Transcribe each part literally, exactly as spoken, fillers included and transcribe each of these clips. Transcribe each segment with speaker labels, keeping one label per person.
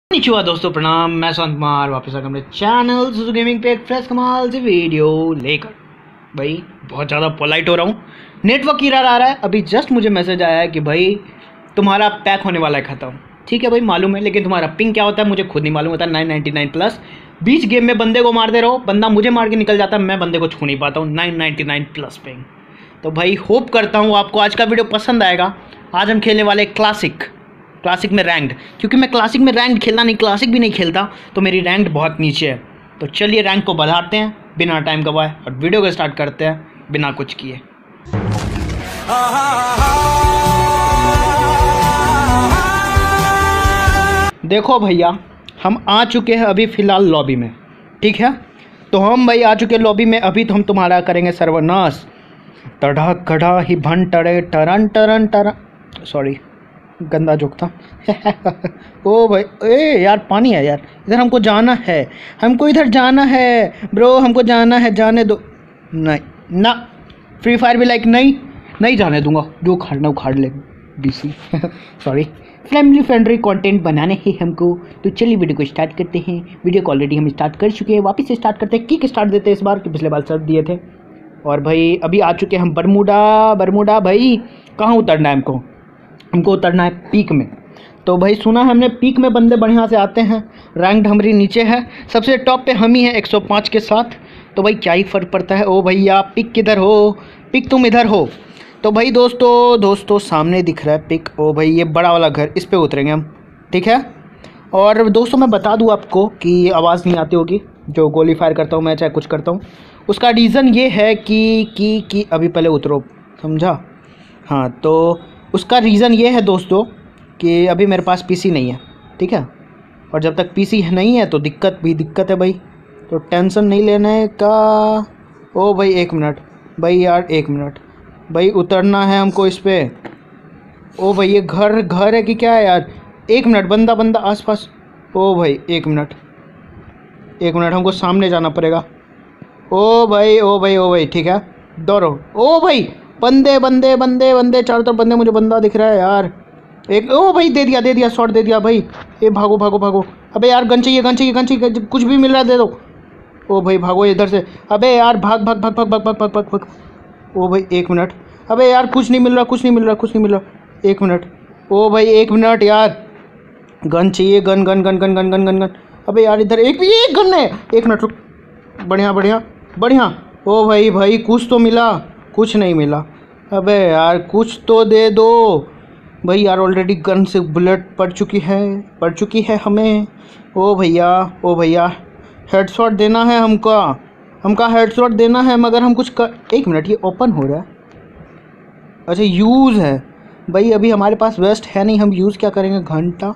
Speaker 1: निचुआ दोस्तों प्रणाम, मैं संत कुमार वापस आ गया अपने चैनल सुजू गेमिंग पे एक फ्रेश कमाल से वीडियो लेकर। भाई बहुत ज़्यादा पोलाइट हो रहा हूँ, नेटवर्क एरर आ रहा है। अभी जस्ट मुझे मैसेज आया है कि भाई तुम्हारा पैक होने वाला है ख़त्म। ठीक है भाई मालूम है, लेकिन तुम्हारा पिंग क्या होता है मुझे खुद नहीं मालूम होता। नाइन नाइन्टी नाइन प्लस बीच गेम में बंदे को मारते रहो, बंदा मुझे मार के निकल जाता है, मैं बंदे को छू नहीं पाता हूँ। Nine ninety nine plus ping. तो भाई होप करता हूँ आपको आज का वीडियो पसंद आएगा। आज हम खेलने वाले क्लासिक क्लासिक में रैंक्ड, क्योंकि मैं क्लासिक में रैंक्ड खेलना नहीं, क्लासिक भी नहीं खेलता, तो मेरी रैंक बहुत नीचे है। तो चलिए रैंक को बढ़ाते हैं बिना टाइम गवाए और वीडियो को स्टार्ट करते हैं बिना कुछ किए। देखो भैया हम आ चुके हैं अभी फ़िलहाल लॉबी में, ठीक है। तो हम भाई आ चुके हैं लॉबी में। अभी तो हम तुम्हारा करेंगे सर्वनाश। तड़ा कड़ा ही भन टड़े टरन टरन टरन, सॉरी गंदा जोक था। ओ भाई ए यार पानी है यार, इधर हमको जाना है, हमको इधर जाना है ब्रो, हमको जाना है, जाने दो। नहीं ना, फ्री फायर भी लाइक नहीं नहीं जाने दूंगा, जो उखाड़ना उखाड़ ले BC. Sorry, family friendly content बनाने हैं हमको। तो चलिए वीडियो को स्टार्ट करते हैं। वीडियो को ऑलरेडी हम स्टार्ट कर चुके हैं, वापस से स्टार्ट करते हैं। किक स्टार्ट देते हैं इस बार, कि पिछले बार सब दिए थे। और भाई अभी आ चुके हैं हम बरमूडा। बरमूडा भाई कहाँ उतरना है हमको? हमको उतरना है पीक में। तो भाई सुना है हमने पीक में बंदे बढ़िया से आते हैं। रैंक्ड हमारी नीचे है, सबसे टॉप पे हम ही हैं एक सौ पाँच के साथ। तो भाई क्या ही फ़र्क पड़ता है। ओ भैया पिक किधर हो? पिक तुम इधर हो। तो भाई दोस्तों दोस्तों सामने दिख रहा है पिक। ओ भाई ये बड़ा वाला घर, इस पे उतरेंगे हम, ठीक है। और दोस्तों मैं बता दूँ आपको कि आवाज़ नहीं आती होगी जो गोली फायर करता हूँ मैं, चाहे कुछ करता हूँ। उसका रीज़न ये है कि कि कि अभी पहले उतरो, समझा? हाँ, तो उसका रीज़न ये है दोस्तों कि अभी मेरे पास पीसी नहीं है, ठीक है। और जब तक पीसी नहीं है तो दिक्कत भी दिक्कत है भाई, तो टेंशन नहीं लेने का। ओ भाई एक मिनट भाई, यार एक मिनट भाई, उतरना है हमको इस पर। ओ भाई ये घर घर है कि क्या है यार? एक मिनट, बंदा बंदा आसपास। ओ भाई एक मिनट एक मिनट हमको सामने जाना पड़ेगा। ओ भाई ओ भाई ओ भाई ठीक है, दौड़ो। ओ भाई बंदे बंदे बंदे बंदे चारों तरफ बंदे, मुझे बंदा दिख रहा है यार एक। ओ भाई दे दिया दे दिया शॉट दे दिया भाई। ये भागो भागो भागो। अबे यार गन चाहिए गन चाहिए गन चाहिए, कुछ भी मिल रहा है दे दो। ओ भाई भागो इधर से। अबे यार भाग भाग भाग भाग भाग भाग भाग भाग भाग। ओ भाई एक मिनट। अबे यार कुछ नहीं मिल रहा कुछ नहीं मिल रहा कुछ नहीं मिल रहा। एक मिनट। ओ भाई एक मिनट यार, गन चाहिए, gun gun gun gun gun gun gun gun. अबे यार इधर एक एक गन है, एक मिनट रुक। बढ़िया बढ़िया बढ़िया। ओ भाई भाई कुछ तो मिला, कुछ नहीं मिला। अबे यार कुछ तो दे दो भाई। यार ऑलरेडी गन से बुलेट पड़ चुकी है पड़ चुकी है हमें। ओ भैया ओ भैया हेडशॉट देना है हमका हमका हेडशॉट देना है, मगर हम कुछ कर। एक मिनट, ये ओपन हो रहा है, अच्छा यूज़ है भाई। अभी हमारे पास वेस्ट है नहीं, हम यूज़ क्या करेंगे? घंटा।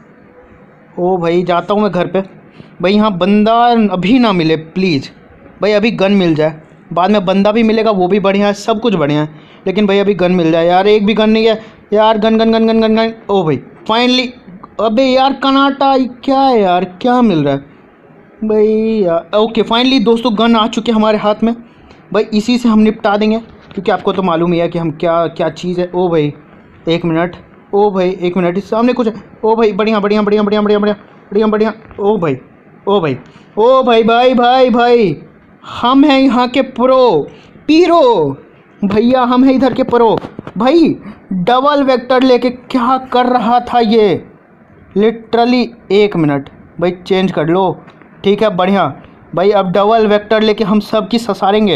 Speaker 1: ओ भाई जाता हूँ मैं घर पे भाई। यहाँ बंदा अभी ना मिले प्लीज़ भाई, अभी गन मिल जाए, बाद में बंदा भी मिलेगा वो भी बढ़िया है, सब कुछ बढ़िया है, लेकिन भाई अभी गन मिल जाए यार। एक भी गन नहीं है यार, gun gun gun gun gun gun. ओ भाई फाइनली। अबे यार कनाटा क्या है यार, क्या मिल रहा है भाई यार? ओके फाइनली दोस्तों गन आ चुके हमारे हाथ में भाई, इसी से हम निपटा देंगे, क्योंकि आपको तो मालूम ही है कि हम क्या क्या चीज़ है। ओ भाई एक मिनट। ओ भाई एक मिनट, इस सामने कुछ है। ओ भाई बढ़िया बढ़िया बढ़िया बढ़िया बढ़िया बढ़िया बढ़िया बढ़िया। ओ भाई ओ भाई ओ भाई भाई भाई भाई हम हैं यहाँ के प्रो पीरो भैया, हम हैं इधर के प्रो भाई। डबल वेक्टर लेके क्या कर रहा था ये लिटरली। एक मिनट भाई चेंज कर लो, ठीक है बढ़िया भाई। अब डबल वेक्टर लेके हम सब की ससारेंगे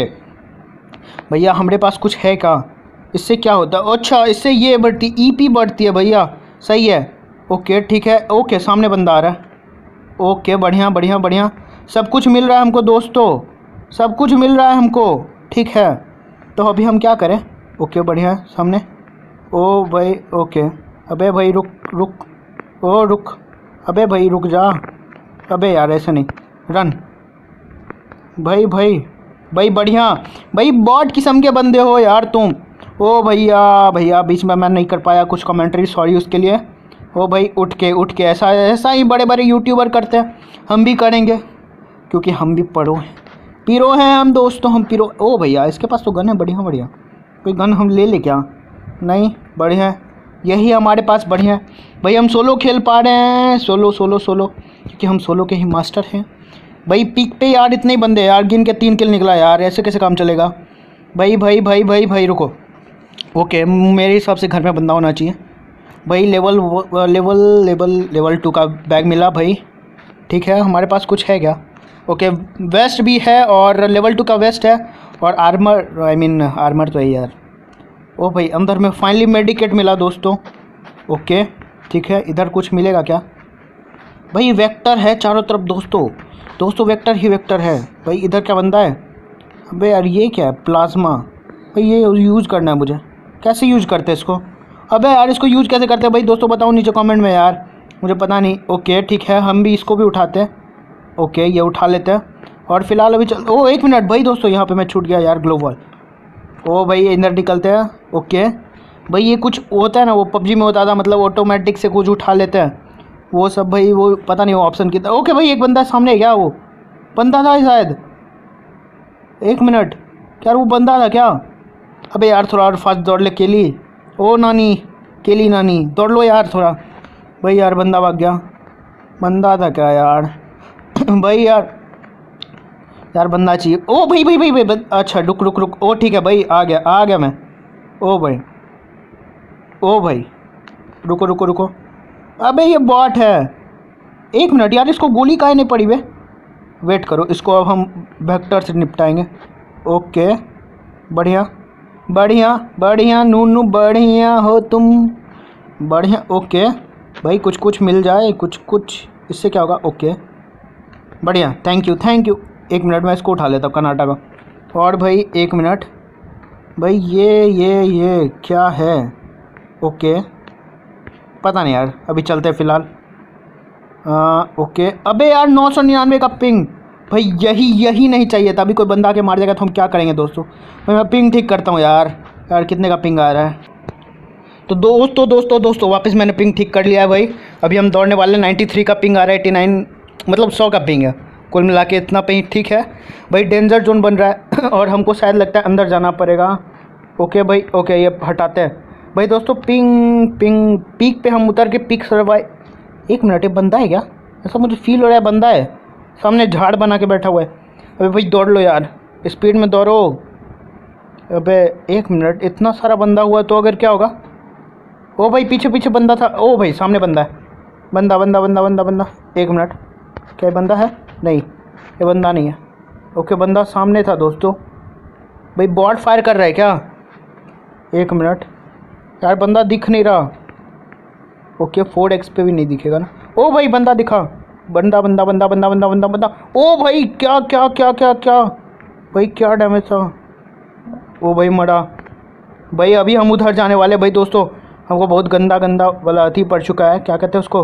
Speaker 1: भैया। हमारे पास कुछ है क्या? इससे क्या होता है? अच्छा इससे ये बढ़ती, ईपी बढ़ती है भैया, सही है। ओके ठीक है, ओके सामने बंदा आ रहा है। ओके बढ़िया बढ़िया बढ़िया, सब कुछ मिल रहा है हमको दोस्तों, सब कुछ मिल रहा है हमको, ठीक है। तो अभी हम क्या करें? ओके बढ़िया सामने। ओ भाई ओके। अबे भाई रुक रुक, ओ रुक, अबे भाई रुक जा। अबे यार ऐसे नहीं, रन भाई भाई भाई बढ़िया भाई। बॉट किस्म के बंदे हो यार तुम। ओ भैया भैया बीच में मैं नहीं कर पाया कुछ कमेंट्री, सॉरी उसके लिए। ओ भाई उठ के उठ के ऐसा ऐसा ही बड़े बड़े यूट्यूबर करते हैं, हम भी करेंगे, क्योंकि हम भी पढ़ो हैं, पीरो हैं हम दोस्तों, हम पीरो। ओ भैया इसके पास तो गन है बढ़िया बढ़िया, कोई गन हम ले ले क्या? नहीं बढ़िया, यही हमारे पास बढ़िया है भाई। हम सोलो खेल पा रहे हैं, सोलो सोलो सोलो क्योंकि हम सोलो के ही मास्टर हैं भाई। पीक पे यार इतने ही बंदे यार, गिन के तीन किल निकला यार, ऐसे कैसे काम चलेगा भाई भाई भाई भाई भाई रुको। ओके मेरे हिसाब से घर में बंदा होना चाहिए भाई। Level level level level two का बैग मिला भाई, ठीक है। हमारे पास कुछ है क्या? ओके वेस्ट भी है और लेवल टू का वेस्ट है और आर्मर, आई मीन आर्मर तो है यार। ओ भाई अंदर में फाइनली मेडिकेट मिला दोस्तों। ओके ठीक है, इधर कुछ मिलेगा क्या भाई? वेक्टर है चारों तरफ दोस्तों, दोस्तों वेक्टर ही वेक्टर है भाई। इधर क्या बंदा है? अबे यार ये क्या है? प्लाज्मा भाई, ये यूज़ करना है मुझे। कैसे यूज़ करते हैं इसको? अबे यार इसको यूज़ कैसे करते हैं भाई? दोस्तों बताओ नीचे कमेंट में यार, मुझे पता नहीं। ओके ठीक है, हम भी इसको भी उठाते हैं। ओके ये उठा लेते हैं और फिलहाल अभी चल। ओ एक मिनट भाई दोस्तों, यहाँ पे मैं छूट गया यार ग्लोबल। ओ भाई इधर निकलते हैं। ओके भाई ये कुछ होता है ना, वो पबजी में होता था, मतलब ऑटोमेटिक से कुछ उठा लेते हैं वो सब भाई, वो पता नहीं वो ऑप्शन कितना। ओके भाई एक बंदा सामने है क्या? वो बंदा था शायद, एक मिनट, क्या वो बंदा था क्या? अबे यार थोड़ा और फास्ट दौड़ ले केली। ओ नानी, केली नानी दौड़ लो यार थोड़ा। भाई यार बंदा भाग गया, बंदा था क्या यार? भाई यार यार बंदा चाहिए। ओ भाई भाई भाई भाई, अच्छा रुक रुक रुक। ओ ठीक है भाई, आ गया आ गया मैं। ओ भाई ओ भाई रुको रुको रुको। अबे ये बॉट है, एक मिनट यार, इसको गोली काहे नहीं पड़ी बे? वेट करो, इसको अब हम वेक्टर से निपटाएंगे। ओके बढ़िया बढ़िया बढ़िया नूनू बढ़िया हो तुम, बढ़िया। ओके भाई कुछ कुछ मिल जाए, कुछ कुछ, इससे क्या होगा? ओके बढ़िया, थैंक यू थैंक यू। एक मिनट मैं इसको उठा लेता हूँ कर्नाटक का। और भाई एक मिनट भाई, ये ये ये क्या है? ओके पता नहीं यार, अभी चलते हैं फ़िलहाल। ओके अबे यार नौ सौ निन्यानवे का पिंग भाई, यही यही नहीं चाहिए था। अभी कोई बंदा आके मार देगा तो हम क्या करेंगे दोस्तों? भाई मैं पिंग ठीक करता हूँ यार। यार कितने का पिंग आ रहा है? तो दोस्तों दोस्तों दोस्तों वापस मैंने पिंग ठीक कर लिया है भाई। अभी हम दौड़ने वाले नाइन्टी थ्री का पिंग आ रहा है, एटी नाइन मतलब सौ का पिंग है। कुल मिला के इतना पिंग ठीक है भाई। डेंजर जोन बन रहा है और हमको शायद लगता है अंदर जाना पड़ेगा। ओके भाई ओके ये हटाते हैं भाई दोस्तों। पिंग पिंग पीक पे हम उतर के पीक सर्वाइव। एक मिनट, ये बंदा है क्या? ऐसा मुझे फील हो रहा है बंदा है, सामने झाड़ बना के बैठा हुआ है। अबे भाई दौड़ लो यार, स्पीड में दौड़ो। अबे एक मिनट, इतना सारा बंदा हुआ तो अगर क्या होगा? ओ भाई पीछे पीछे बंदा था। ओ भाई सामने बंदा है, बंदा बंदा बंदा बंदा बंदा। एक मिनट, क्या बंदा है? नहीं ये बंदा नहीं है। ओके बंदा सामने था दोस्तों। भाई बॉट फायर कर रहा है क्या? एक मिनट यार, बंदा दिख नहीं रहा। ओके फोर एक्स पे भी नहीं दिखेगा ना। ओ भाई बंदा दिखा, बंदा बंदा बंदा बंदा बंदा बंदा बंदा। ओ भाई क्या क्या क्या क्या क्या भाई, क्या डैमेज था? ओ भाई मरा भाई। अभी हम उधर जाने वाले भाई दोस्तों, हमको बहुत गंदा गंदा वाला अथी पड़ चुका है, क्या कहते हैं उसको?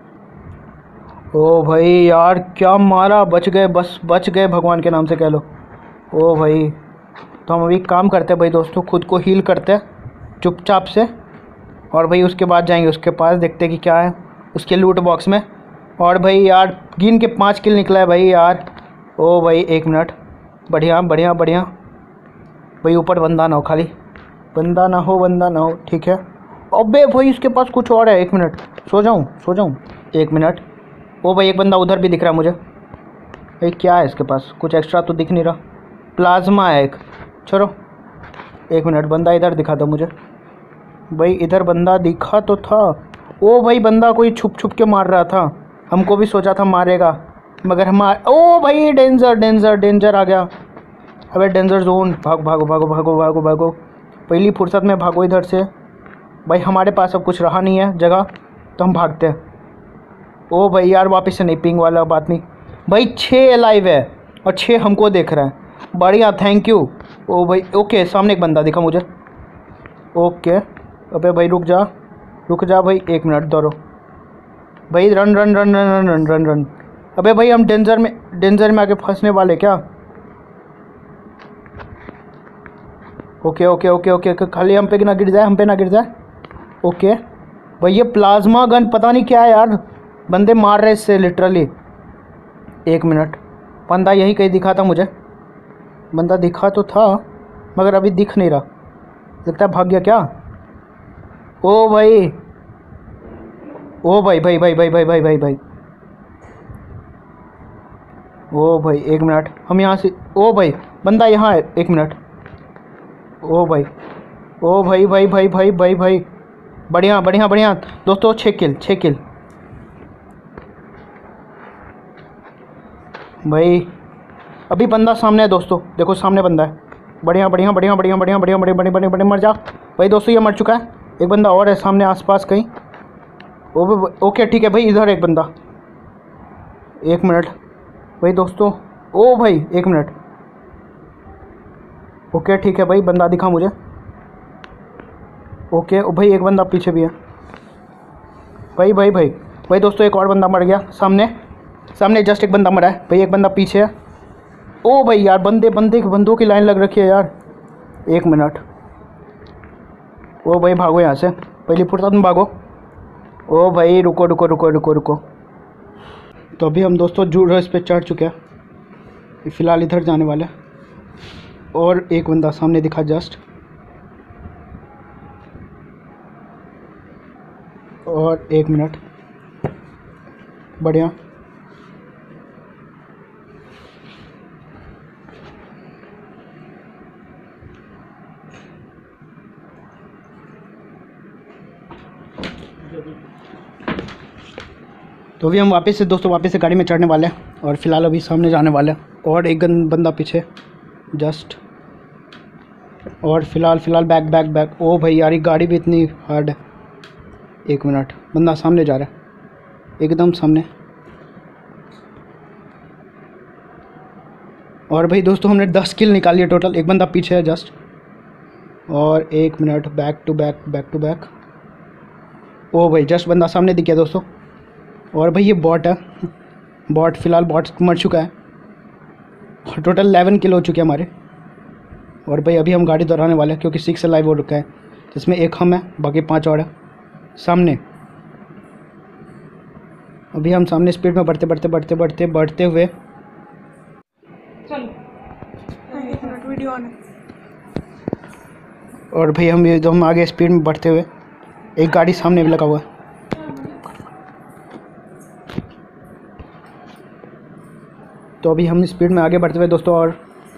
Speaker 1: ओ भाई यार क्या मारा, बच गए, बस बच गए, भगवान के नाम से कह लो। ओ भाई तो हम अभी काम करते हैं भाई दोस्तों, खुद को हील करते हैं चुपचाप से, और भाई उसके बाद जाएंगे उसके पास, देखते हैं कि क्या है उसके लूट बॉक्स में। और भाई यार गिन के पाँच किल निकला है भाई यार। ओ भाई एक मिनट, बढ़िया बढ़िया बढ़िया भाई। ऊपर बंदा ना हो, खाली बंदा ना हो, बंदा ना हो, ठीक है। अबे भाई इसके पास कुछ और है, एक मिनट, सो जाऊँ सो जाऊँ एक मिनट। ओ भाई एक बंदा उधर भी दिख रहा है मुझे। भाई क्या है इसके पास? कुछ एक्स्ट्रा तो दिख नहीं रहा। प्लाज्मा है एक, चलो एक मिनट, बंदा इधर दिखा दो मुझे। भाई इधर बंदा दिखा तो था। ओ भाई बंदा कोई छुप छुप के मार रहा था, हमको भी सोचा था मारेगा मगर हमार। ओ भाई डेंजर डेंजर डेंजर आ गया। अबे डेंजर जोन, भागो भागो भागो भागो भागो भागो, पहली फुर्सत में भागो इधर से। भाई हमारे पास अब कुछ रहा नहीं है जगह, तो हम भागते हैं। ओ भाई यार वापस से नहीं, पिंग वाला बात नहीं भाई। छः लाइव है और छः हमको देख रहा है, बढ़िया थैंक यू। ओ भाई ओके सामने एक बंदा दिखा मुझे। ओके अबे भाई रुक जा रुक जा भाई, एक मिनट दौड़ो भाई, run run run run run run run. अबे भाई हम डेंजर में डेंजर में आके फंसने वाले क्या? ओके ओके ओके ओके, खाली हम पे ना गिर जाए, हम पे ना गिर जाए। ओके भाई ये प्लाज्मा गन पता नहीं क्या है यार, बंदे मार रहे इससे लिटरली। एक मिनट, बंदा यही कहीं दिखा था मुझे, बंदा दिखा तो था मगर अभी दिख नहीं रहा, लगता है भाग गया क्या? ओ भाई ओ भाई भाई भाई भाई भाई भाई भाई भाई ओ भाई एक मिनट, हम यहाँ से, ओ भाई बंदा यहाँ है, एक मिनट। ओ भाई, ओ भाई भाई भाई भाई भाई भाई बढ़िया बढ़िया बढ़िया दोस्तों, छः किल छः किल भाई। अभी बंदा सामने है दोस्तों, देखो सामने बंदा है। बढ़िया बढ़िया बढ़िया बढ़िया बढ़िया बढ़िया बढ़िया बढ़िया बढ़िया बढ़िया, मर जा भाई दोस्तों, ये मर चुका है। एक बंदा और है सामने आसपास कहीं। ओ ओके ठीक है भाई, इधर एक बंदा, एक मिनट भाई दोस्तों। ओ भाई एक मिनट, ओके ठीक है भाई, बंदा दिखा मुझे। ओके ओ भाई एक बंदा पीछे भी है भाई भाई भाई भाई दोस्तों, एक और बंदा मर गया सामने, सामने जस्ट एक बंदा मरा है भाई, एक बंदा पीछे है। ओ भाई यार, बंदे बंदे बंदों की लाइन लग रखी है यार, एक मिनट। ओ भाई भागो यहाँ से, पहली फुर्सत में भागो। ओ भाई रुको रुको रुको रुको रुको। तो अभी हम दोस्तों जूड रस पे चढ़ चुके हैं, फ़िलहाल इधर जाने वाले हैं। और एक बंदा सामने दिखा जस्ट, और एक मिनट, बढ़िया। तो अभी हम वापस से दोस्तों वापस से गाड़ी में चढ़ने वाले हैं और फिलहाल अभी सामने जाने वाले हैं। और एक गन बंदा पीछे जस्ट, और फिलहाल फिलहाल बैक बैक बैक। ओ भाई यार, ये गाड़ी भी इतनी हार्ड है। एक मिनट, बंदा सामने जा रहा है, एकदम सामने। और भाई दोस्तों हमने दस किल निकाली है टोटल, एक बंदा पीछे है जस्ट। और एक minute, back to back back to back. ओ भाई जस्ट बंदा सामने दिख गया दोस्तों। और भाई ये बॉट है, बॉट फिलहाल बॉट मर चुका है। और टोटल इलेवन किल हो चुके हैं हमारे। और भाई अभी हम गाड़ी दोहराने वाले हैं क्योंकि सिक्स लाइव हो रखा है, जिसमें एक हम है, बाकी पांच और है सामने। अभी हम सामने स्पीड में बढ़ते बढ़ते बढ़ते बढ़ते बढ़ते हुए,
Speaker 2: वीडियो ऑन है।
Speaker 1: और भाई हम ये जो हम आगे स्पीड में बढ़ते हुए, एक गाड़ी सामने भी लगा हुआ है। तो अभी हम स्पीड में आगे बढ़ते हुए दोस्तों, और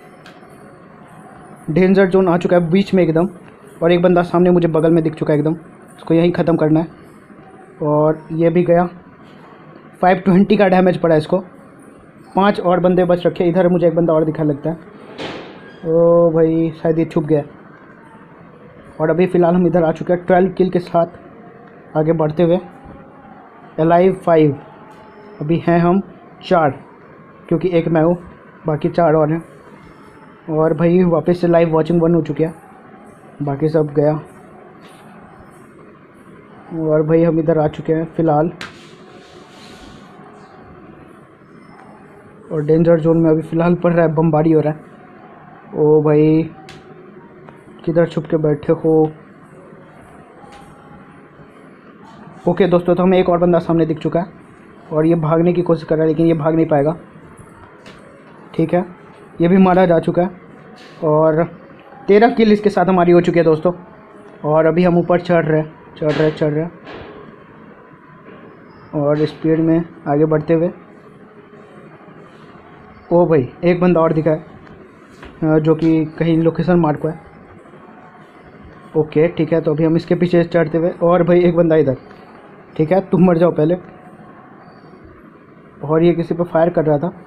Speaker 1: डेंजर जोन आ चुका है बीच में एकदम। और एक बंदा सामने मुझे बगल में दिख चुका है एकदम, उसको यहीं ख़त्म करना है। और ये भी गया, फाइव ट्वेंटी का डैमेज पड़ा इसको। पांच और बंदे बच रखे, इधर मुझे एक बंदा और दिखा लगता है। ओ भाई शायद ये छुप गया। और अभी फ़िलहाल हम इधर आ चुके हैं ट्वेल्व किल के साथ आगे बढ़ते हुए। एलाइव फाइव, अभी हैं हम चार, क्योंकि एक मैं हूँ, बाकी चार और हैं। और भाई वापस से लाइव वॉचिंग वन हो चुकी है, बाकी सब गया। और भाई हम इधर आ चुके हैं फ़िलहाल, और डेंजर जोन में अभी फ़िलहाल पड़ रहा है, बमबारी हो रहा है। ओ भाई किधर छुप के बैठे हो। ओके दोस्तों, तो हमें एक और बंदा सामने दिख चुका है और ये भागने की कोशिश कर रहा है, लेकिन ये भाग नहीं पाएगा। ठीक है, ये भी मारा जा चुका है। और तेरह किल इसके साथ हमारी हो चुकी है दोस्तों। और अभी हम ऊपर चढ़ रहे चढ़ रहे चढ़ रहे और स्पीड में आगे बढ़ते हुए। ओ भाई एक बंदा और दिखा है जो कि कहीं लोकेशन मार्क हुआ है। ओके ठीक है, तो अभी हम इसके पीछे चढ़ते हुए। और भाई एक बंदा इधर, ठीक है तुम मर जाओ पहले। और ये किसी पे फायर कर रहा था,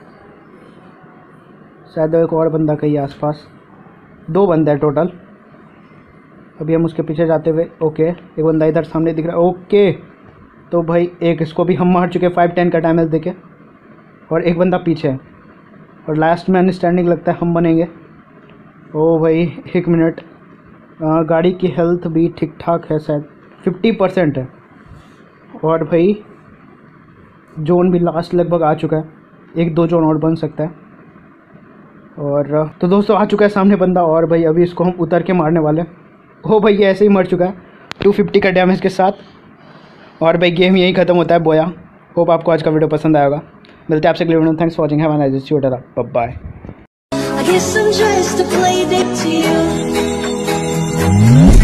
Speaker 1: शायद एक और बंदा कहीं आसपास। दो बंदे हैं टोटल। अभी हम उसके पीछे जाते हुए। ओके एक बंदा इधर सामने दिख रहा है। ओके तो भाई एक इसको भी हम मार चुके, फाइव टेन का डैमेज देके। और एक बंदा पीछे है, और लास्ट मैन स्टैंडिंग लगता है हम बनेंगे। ओ भाई एक मिनट, आ, गाड़ी की हेल्थ भी ठीक ठाक है, शायद फिफ्टी परसेंट है। और भाई जोन भी लास्ट लगभग आ चुका है, एक दो जोन और बन सकता है। और तो दोस्तों आ चुका है सामने बंदा, और भाई अभी इसको हम उतर के मारने वाले हैं। हो भाई ये ऐसे ही मर चुका है टू फिफ्टी का डैमेज के साथ। और भाई गेम यही ख़त्म होता है बोया। होप आपको आज का वीडियो पसंद आएगा। मिलते हैं आपसे अगले video. Thanks for watching, have a nice day, bye bye. I guess I'm just a play date to you.